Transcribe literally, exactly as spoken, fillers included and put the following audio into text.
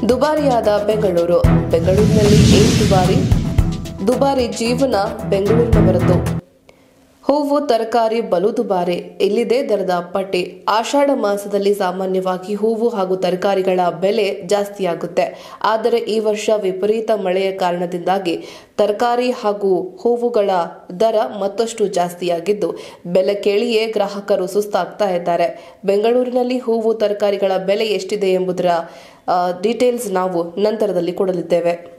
ದುಬಾರಿಯಾದ ಬೆಂಗಳೂರು. ಬೆಂಗಳೂರಿನಲ್ಲಿ ಏನ್ ದುಬಾರಿ? ದುಬಾರಿ ಜೀವನ ಬೆಂಗಳೂರಿನವರದ್ದು. ಹೂವು ತರಕಾರಿ ಬಲು ದುಬಾರಿ. ಇಲ್ಲಿದೆ ದರದ ಪಟ್ಟಿ. ಆಷಾಢ ಮಾಸದಲ್ಲಿ ಸಾಮಾನ್ಯವಾಗಿ ಹೂವು ಹಾಗೂ ತರಕಾರಿಗಳ ಬೆಲೆ ಜಾಸ್ತಿಯಾಗುತ್ತೆ. ಆದರೆ ಈ ವರ್ಷ ವಿಪರೀತ ಮಳೆಯ ಕಾರಣದಿಂದಾಗಿ ತರಕಾರಿ ಹಾಗೂ ಹೂವುಗಳ ದರ ಮತ್ತಷ್ಟು ಜಾಸ್ತಿಯಾಗಿದ್ದು ಬೆಲೆ ಕೇಳಿಯೇ ಗ್ರಾಹಕರು ಸುಸ್ತಾಗ್ತಾ ಇದ್ದಾರೆ. ಬೆಂಗಳೂರಿನಲ್ಲಿ ಹೂವು ತರಕಾರಿಗಳ ಬೆಲೆ ಎಷ್ಟಿದೆ ಎಂಬುದರ ಡೀಟೇಲ್ಸ್ ನಾವು ನಂತರದಲ್ಲಿ ಕೊಡಲಿದ್ದೇವೆ.